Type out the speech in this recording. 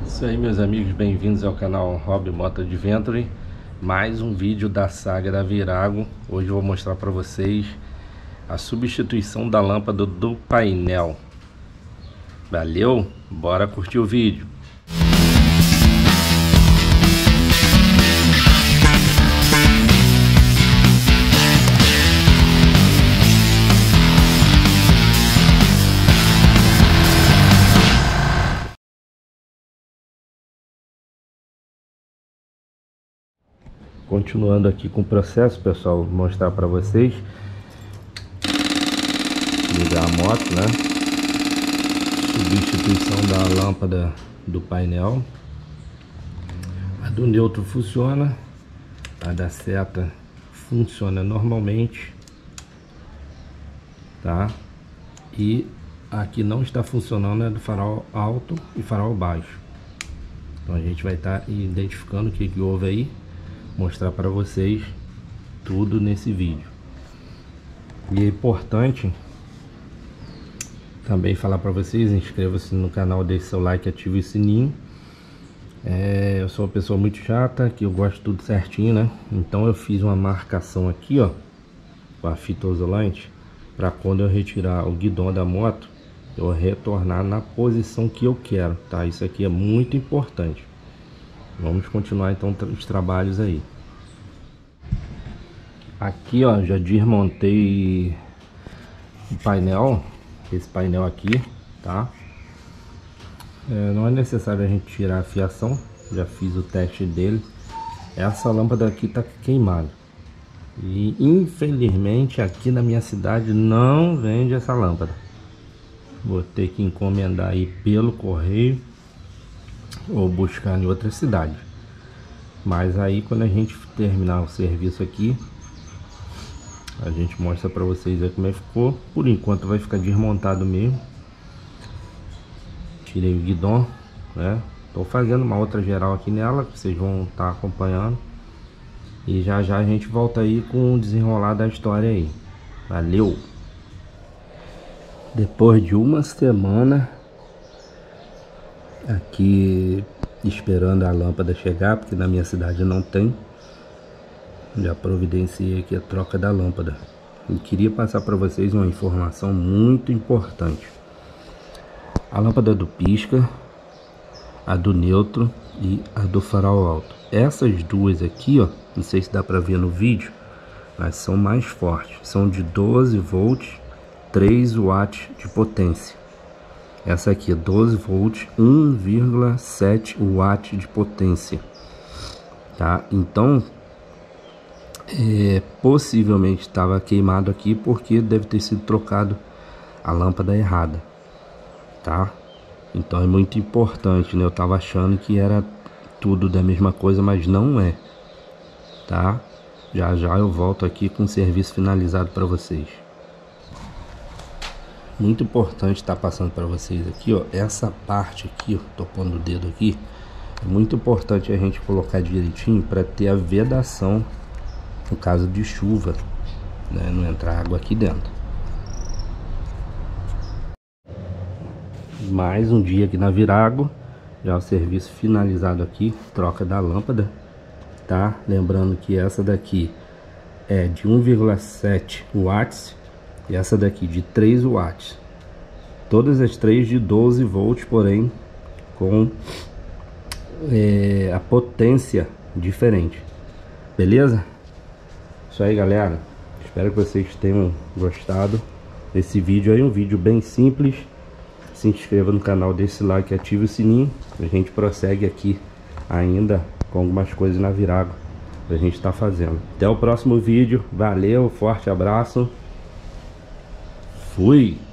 Isso aí, meus amigos, bem-vindos ao canal Hobby Moto Adventure. Mais um vídeo da saga da Virago. Hoje eu vou mostrar para vocês a substituição da lâmpada do painel. Valeu? Bora curtir o vídeo. Continuando aqui com o processo, pessoal, vou mostrar para vocês. Ligar a moto, né? Substituição da lâmpada do painel. A do neutro funciona, a da seta funciona normalmente, tá? E aqui não está funcionando é do farol alto e farol baixo. Então a gente vai estar identificando o que houve aí, mostrar para vocês tudo nesse vídeo. E é importante também falar para vocês: inscreva-se no canal, deixe seu like, ative o sininho. Eu sou uma pessoa muito chata, que eu gosto tudo certinho, né? Então eu fiz uma marcação aqui, ó, com a fita isolante, para quando eu retirar o guidão da moto, eu retornar na posição que eu quero, tá? Isso aqui é muito importante. Vamos continuar então os trabalhos aí. Aqui, ó, já desmontei o painel, esse painel aqui, tá? Não é necessário a gente tirar a fiação, já fiz o teste dele. Essa lâmpada aqui tá queimada e infelizmente aqui na minha cidade não vende essa lâmpada. Vou ter que encomendar aí pelo correio ou buscar em outra cidade. Mas aí quando a gente terminar o serviço aqui, a gente mostra pra vocês aí como é que ficou. Por enquanto vai ficar desmontado mesmo. Tirei o guidão, né? Tô fazendo uma outra geral aqui nela, que vocês vão estar acompanhando. E já já a gente volta aí com o desenrolar da história aí. Valeu! Depois de uma semana aqui esperando a lâmpada chegar, porque na minha cidade não tem, já providenciei aqui a troca da lâmpada. E queria passar para vocês uma informação muito importante. A lâmpada do pisca, a do neutro e a do farol alto, essas duas aqui, ó, não sei se dá para ver no vídeo, mas são mais fortes, são de 12 volts, 3 watts de potência. Essa aqui é 12 volts, 1,7 watt de potência, tá? Então, possivelmente estava queimado aqui porque deve ter sido trocado a lâmpada errada, tá? Então é muito importante, né? Eu tava achando que era tudo da mesma coisa, mas não é, tá? Já já eu volto aqui com o serviço finalizado para vocês. Muito importante estar passando para vocês aqui, ó, essa parte aqui, ó, tô pondo o dedo aqui, é muito importante a gente colocar direitinho para ter a vedação no caso de chuva, né, não entrar água aqui dentro. Mais um dia aqui na Virago, já o serviço finalizado aqui, troca da lâmpada, tá? Lembrando que essa daqui é de 1,7 watts e essa daqui de 3 watts. Todas as três de 12 volts, porém com a potência diferente. Beleza? Isso aí, galera. Espero que vocês tenham gostado desse vídeo aí. Um vídeo bem simples. Se inscreva no canal, deixe esse like, ative o sininho. A gente prossegue aqui ainda com algumas coisas na Virago que a gente está fazendo. Até o próximo vídeo. Valeu, forte abraço. Fui!